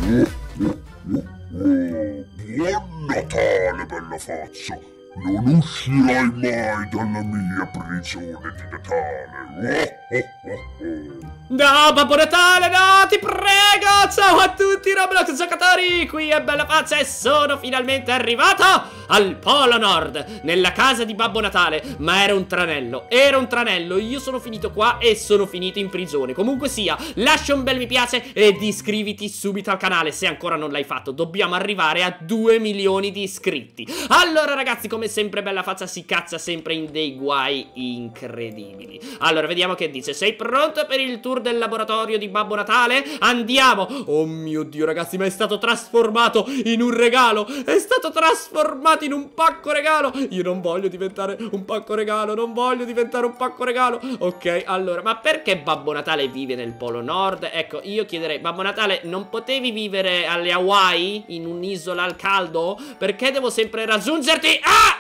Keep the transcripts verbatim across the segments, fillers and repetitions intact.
Buon Natale, bella faccia! Non uscirai mai dalla mia prigione di Natale! No, Babbo Natale, no, ti prego! Ciao a tutti Roblox giocatori! Qui è Bella Faccia e sono finalmente arrivato al Polo Nord, nella casa di Babbo Natale. Ma era un tranello, era un tranello. Io sono finito qua e sono finito in prigione. Comunque sia, lascia un bel mi piace ed iscriviti subito al canale se ancora non l'hai fatto. Dobbiamo arrivare a due milioni di iscritti. Allora ragazzi, come sempre Bella Faccia si caccia sempre in dei guai incredibili. Allora, vediamo che dice. Sei pronto per il tour del laboratorio di Babbo Natale? Andiamo! Oh mio Dio ragazzi, ma è stato trasformato in un regalo! È stato trasformato in un pacco regalo! Io non voglio diventare un pacco regalo, non voglio diventare un pacco regalo. Ok, allora, ma perché Babbo Natale vive nel Polo Nord? Ecco, io chiederei, Babbo Natale, non potevi vivere alle Hawaii? In un'isola al caldo? Perché devo sempre raggiungerti? Ah!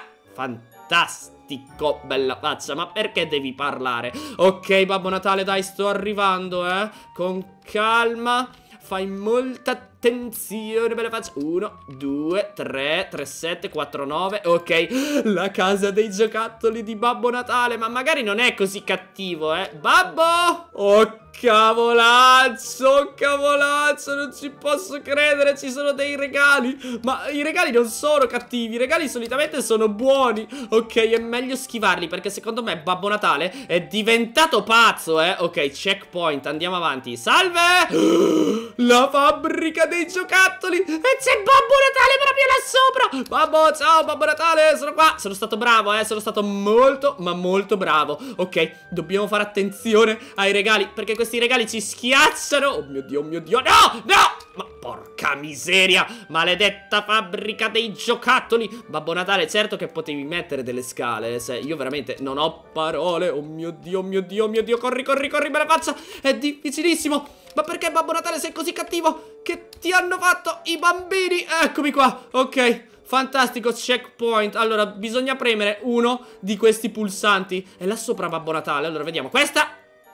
Fantastico, Bella Faccia, ma perché devi parlare? Ok, Babbo Natale, dai, sto arrivando, eh. Con calma. Fai molta attenzione, Bella Faccia. Uno, due, tre, tre, sette, quattro, nove. Ok, la casa dei giocattoli di Babbo Natale. Ma magari non è così cattivo, eh. Babbo! Oh, cavolazzo, cavolazzo, non ci posso credere, ci sono dei regali. Ma i regali non sono cattivi, i regali solitamente sono buoni. Ok, è meglio schivarli perché secondo me Babbo Natale è diventato pazzo, eh. Ok, checkpoint, andiamo avanti. Salve! La fabbrica dei giocattoli. E c'è Babbo Natale proprio là sopra. Babbo, ciao Babbo Natale, sono qua. Sono stato bravo, eh, sono stato molto, ma molto bravo. Ok, dobbiamo fare attenzione ai regali perché questi Questi regali ci schiacciano. Oh mio Dio, oh mio Dio. No, no. Ma porca miseria. Maledetta fabbrica dei giocattoli. Babbo Natale, certo che potevi mettere delle scale. Se io veramente non ho parole. Oh mio Dio, oh mio Dio, oh mio Dio. Corri, corri, corri, me la faccia. È difficilissimo. Ma perché Babbo Natale sei così cattivo? Che ti hanno fatto i bambini? Eccomi qua. Ok, fantastico, checkpoint. Allora, bisogna premere uno di questi pulsanti. E là sopra Babbo Natale. Allora, vediamo. Questa...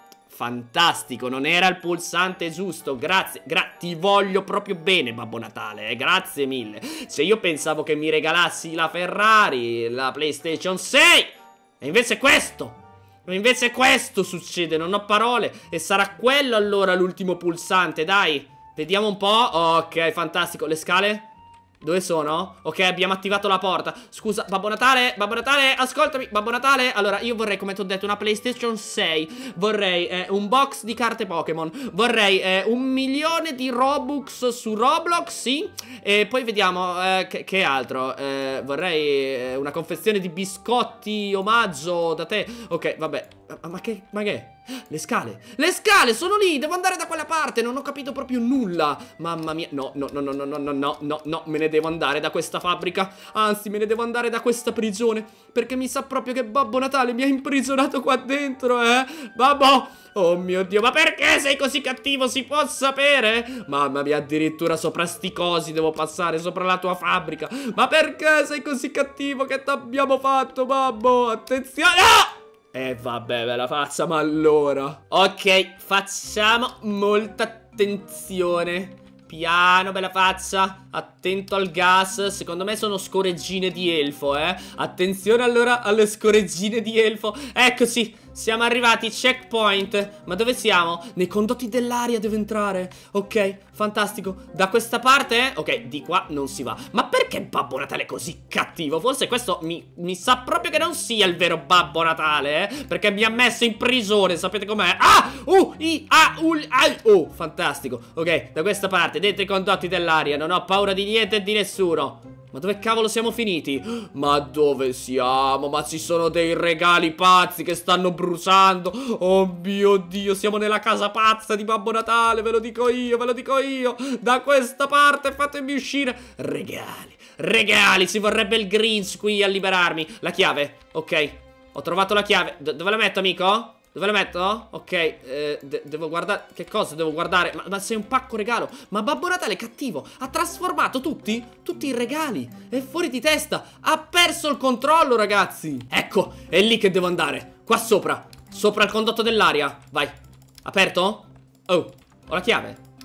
Fantastico, non era il pulsante giusto. Grazie, gra ti voglio proprio bene Babbo Natale, eh? Grazie mille. Se io pensavo che mi regalassi la Ferrari, la PlayStation sei, e invece questo E invece questo succede, non ho parole. E sarà quello allora l'ultimo pulsante, dai. Vediamo un po'. Ok, fantastico, le scale? Dove sono? Ok, abbiamo attivato la porta. Scusa, Babbo Natale, Babbo Natale, ascoltami, Babbo Natale. Allora, io vorrei, come ti ho detto, una PlayStation sei. Vorrei eh, un box di carte Pokémon. Vorrei eh, un milione di Robux su Roblox, sì. E poi vediamo eh, che, che altro eh, vorrei eh, una confezione di biscotti omaggio da te. Ok, vabbè. Ma, ma che, ma che? Le scale, le scale sono lì, devo andare da quella parte, non ho capito proprio nulla. Mamma mia, no, no, no, no, no, no, no, no, no, no, me ne devo andare da questa fabbrica. Anzi, me ne devo andare da questa prigione, perché mi sa proprio che Babbo Natale mi ha imprigionato qua dentro, eh. Babbo, oh mio Dio, ma perché sei così cattivo, si può sapere? Mamma mia, addirittura sopra sti cosi devo passare, sopra la tua fabbrica. Ma perché sei così cattivo, che t'abbiamo fatto, babbo? Attenzione, no! E eh, vabbè, Bella Faccia, ma allora... Ok, facciamo molta attenzione. Piano, Bella Faccia. Attento al gas. Secondo me sono scoreggine di elfo, eh. Attenzione allora alle scoreggine di elfo. Eccoci, siamo arrivati, checkpoint. Ma dove siamo? Nei condotti dell'aria devo entrare. Ok, fantastico. Da questa parte? Ok, di qua non si va. Ma perché Babbo Natale è così cattivo? Forse questo mi, mi sa proprio che non sia il vero Babbo Natale, eh. Perché mi ha messo in prigione, sapete com'è? Ah! Uh! I! A! U! Ai! Oh, fantastico. Ok, da questa parte, dentro i condotti dell'aria. Non ho paura di niente e di nessuno. Ma dove cavolo siamo finiti? Ma dove siamo? Ma ci sono dei regali pazzi che stanno bruciando. Oh mio Dio, siamo nella casa pazza di Babbo Natale. Ve lo dico io, ve lo dico io. Da questa parte fatemi uscire. Regali, regali. Ci vorrebbe il Grinch qui a liberarmi. La chiave, ok. Ho trovato la chiave. D- dove la metto, amico? Dove la metto? Ok, eh, de devo guardare. Che cosa devo guardare? Ma, ma sei un pacco regalo. Ma Babbo Natale è cattivo. Ha trasformato tutti, tutti i regali. È fuori di testa. Ha perso il controllo, ragazzi. Ecco, è lì che devo andare. Qua sopra, sopra il condotto dell'aria. Vai. Aperto? Oh, ho la chiave. Oh,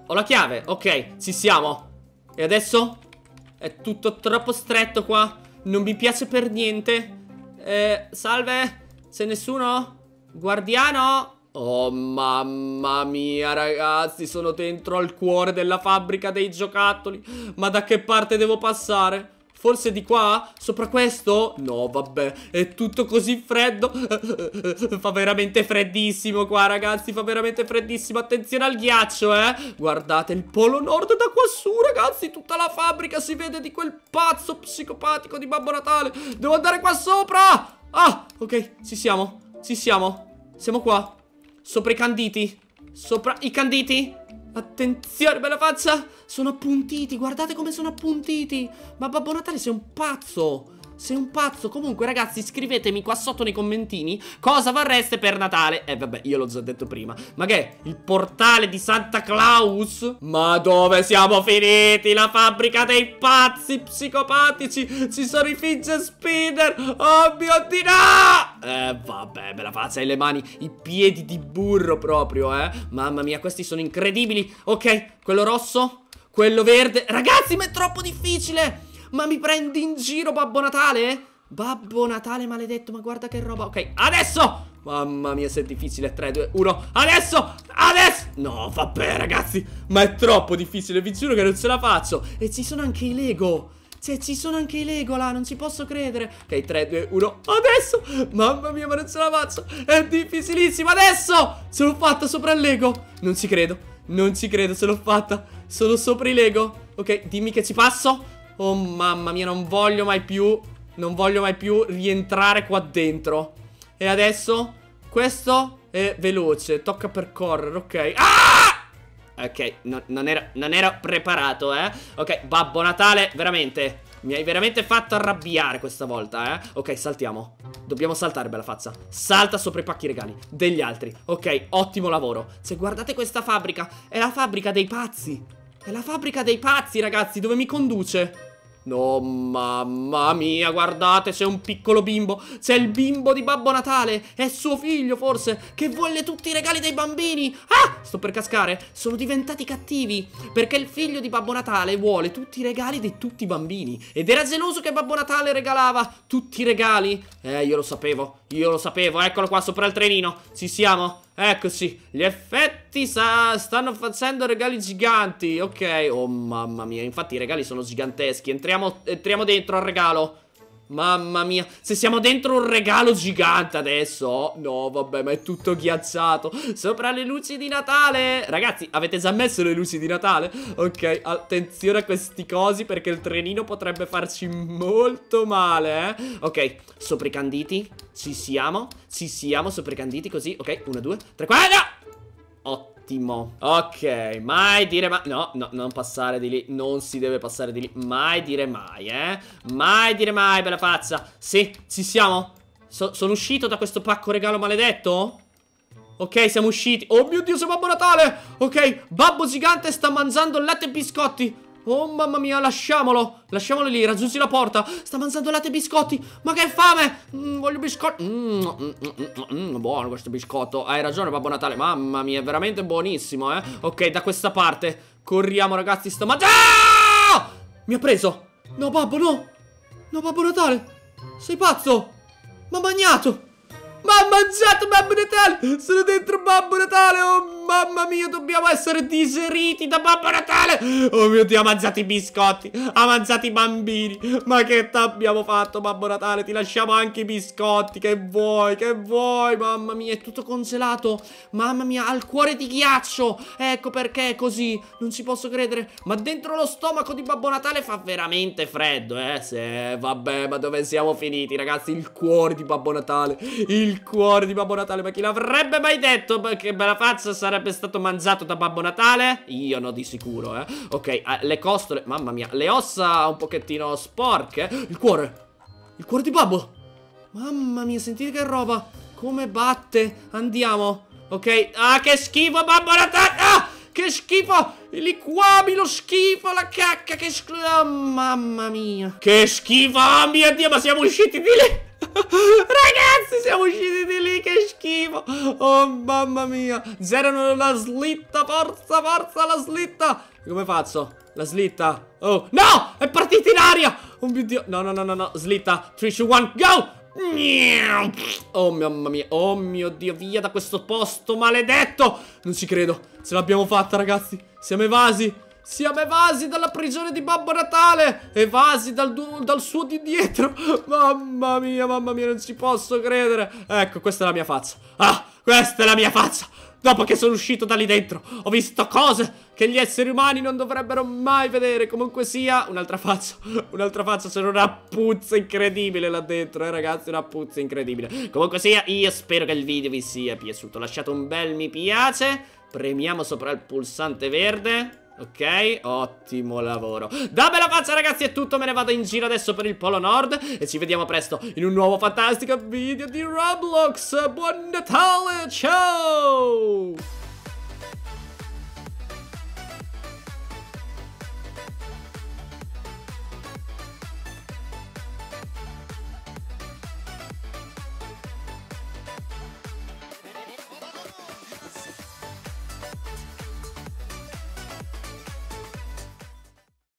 ho la chiave. Ok, ci siamo. E adesso? È tutto troppo stretto qua. Non mi piace per niente. Eh, salve? C'è nessuno? Guardiano? Oh mamma mia ragazzi, sono dentro al cuore della fabbrica dei giocattoli. Ma da che parte devo passare? Forse di qua? Sopra questo? No vabbè, è tutto così freddo. Fa veramente freddissimo qua ragazzi, fa veramente freddissimo. Attenzione al ghiaccio, eh. Guardate il Polo Nord da quassù ragazzi. Tutta la fabbrica si vede di quel pazzo psicopatico di Babbo Natale. Devo andare qua sopra. Ah, ok, ci siamo, ci siamo. Siamo qua, sopra i canditi. Sopra i canditi. Attenzione, bella faccia. Sono appuntiti, guardate come sono appuntiti. Ma Babbo Natale sei un pazzo. Sei un pazzo. Comunque ragazzi, scrivetemi qua sotto nei commentini cosa vorreste per Natale. Eh vabbè, io l'ho già detto prima. Ma che è? Il portale di Santa Claus? Ma dove siamo finiti? La fabbrica dei pazzi psicopatici. Ci sono i fidget spinner. Oh mio Dio, no! Eh vabbè, bella faccia, hai le mani, i piedi di burro proprio, eh. Mamma mia, questi sono incredibili. Ok, quello rosso, quello verde. Ragazzi, ma è troppo difficile. Ma mi prendi in giro, Babbo Natale? Babbo Natale maledetto, ma guarda che roba. Ok, adesso. Mamma mia, se è difficile. Tre, due, uno. Adesso, adesso. No, vabbè ragazzi, ma è troppo difficile, vi giuro che non ce la faccio. E ci sono anche i Lego. Cioè, ci sono anche i Lego là, non ci posso credere. Ok, tre, due, uno, adesso. Mamma mia, ma non ce la faccio. È difficilissimo, adesso. Ce l'ho fatta sopra il Lego. Non ci credo, non ci credo, ce l'ho fatta. Sono sopra i Lego. Ok, dimmi che ci passo. Oh mamma mia, non voglio mai più Non voglio mai più rientrare qua dentro. E adesso questo è veloce, tocca percorrere, ok. Ah! Ok, no, non, ero, non ero preparato, eh. Ok, Babbo Natale, veramente mi hai veramente fatto arrabbiare questa volta, eh. Ok, saltiamo. Dobbiamo saltare, bella faccia. Salta sopra i pacchi regali degli altri. Ok, ottimo lavoro. Se guardate questa fabbrica, è la fabbrica dei pazzi. È la fabbrica dei pazzi, ragazzi. Dove mi conduce? No, mamma mia, guardate, c'è un piccolo bimbo. C'è il bimbo di Babbo Natale. È suo figlio, forse, che vuole tutti i regali dei bambini. Ah, sto per cascare. Sono diventati cattivi, perché il figlio di Babbo Natale vuole tutti i regali di tutti i bambini. Ed era geloso che Babbo Natale regalava tutti i regali. Eh, io lo sapevo, io lo sapevo. Eccolo qua, sopra il trenino. Ci siamo. Eccoci, gli effetti sa stanno facendo regali giganti. Ok, oh mamma mia, infatti i regali sono giganteschi. Entriamo, entriamo dentro al regalo. Mamma mia, se siamo dentro un regalo gigante adesso. No, vabbè, ma è tutto ghiacciato. Sopra le luci di Natale. Ragazzi, avete già messo le luci di Natale? Ok, attenzione a questi cosi, perché il trenino potrebbe farci molto male, eh. Ok, sopra i canditi. Ci siamo, ci siamo sopra i canditi, così. Ok, uno, due, tre, quattro. Ottimo. Ok, mai dire mai. No, no, non passare di lì. Non si deve passare di lì. Mai dire mai, eh. Mai dire mai, bella faccia. Sì, ci siamo. So, sono uscito da questo pacco regalo maledetto? Ok, siamo usciti. Oh mio Dio, siamo Babbo Natale. Ok, Babbo Gigante sta mangiando latte e biscotti. Oh mamma mia, lasciamolo. Lasciamolo lì, raggiungi la porta. Sta mangiando latte e biscotti. Ma che fame. mm, Voglio biscotti. mm, mm, mm, mm, Buono questo biscotto. Hai ragione Babbo Natale. Mamma mia, è veramente buonissimo, eh. Ok, da questa parte corriamo ragazzi. Sto mangiando. Ah! Mi ha preso. No babbo, no. No Babbo Natale, sei pazzo. Mi ha bagnato. Ma ha mangiato Babbo Natale. Sono dentro Babbo Natale. Oh mamma mia, dobbiamo essere digeriti da Babbo Natale. Oh mio Dio, ha mangiato i biscotti. Ha mangiato i bambini. Ma che t'abbiamo fatto Babbo Natale? Ti lasciamo anche i biscotti. Che vuoi, che vuoi? Mamma mia, è tutto congelato. Mamma mia, ha il cuore di ghiaccio. Ecco perché è così. Non ci posso credere. Ma dentro lo stomaco di Babbo Natale fa veramente freddo, eh. Se, vabbè, ma dove siamo finiti ragazzi? Il cuore di Babbo Natale. Il Il cuore di Babbo Natale, ma chi l'avrebbe mai detto che bella faccia sarebbe stato mangiato da Babbo Natale? Io no, di sicuro, eh. Ok, eh, le costole, mamma mia, le ossa un pochettino sporche. Il cuore, il cuore di Babbo. Mamma mia, sentite che roba. Come batte. Andiamo. Ok, ah, che schifo Babbo Natale. Ah, che schifo. I liquami, lo schifo, la cacca, che schifo. Oh, mamma mia. Che schifo, oh mio Dio, ma siamo usciti di lì. Ragazzi, siamo usciti di lì, che schifo. Oh, mamma mia. Zerano la slitta, forza, forza, la slitta. Come faccio? La slitta. Oh, no, è partita in aria. Oh mio Dio. No, no, no, no, no. Slitta. tre, due, uno, go. Oh mamma mia, oh mio Dio, via da questo posto maledetto. Non ci credo, ce l'abbiamo fatta ragazzi. Siamo evasi, siamo evasi dalla prigione di Babbo Natale. Evasi dal, dal suo di dietro. Mamma mia, mamma mia, non ci posso credere. Ecco, questa è la mia faccia. Ah, questa è la mia faccia. Dopo che sono uscito da lì dentro, ho visto cose che gli esseri umani non dovrebbero mai vedere. Comunque sia, un'altra faccia. Un'altra faccia, c'era una puzza incredibile là dentro, eh ragazzi, una puzza incredibile. Comunque sia, io spero che il video vi sia piaciuto. Lasciate un bel mi piace. Premiamo sopra il pulsante verde. Ok, ottimo lavoro. Da bella faccia ragazzi è tutto, me ne vado in giro adesso per il Polo Nord e ci vediamo presto in un nuovo fantastico video di Roblox. Buon Natale, ciao!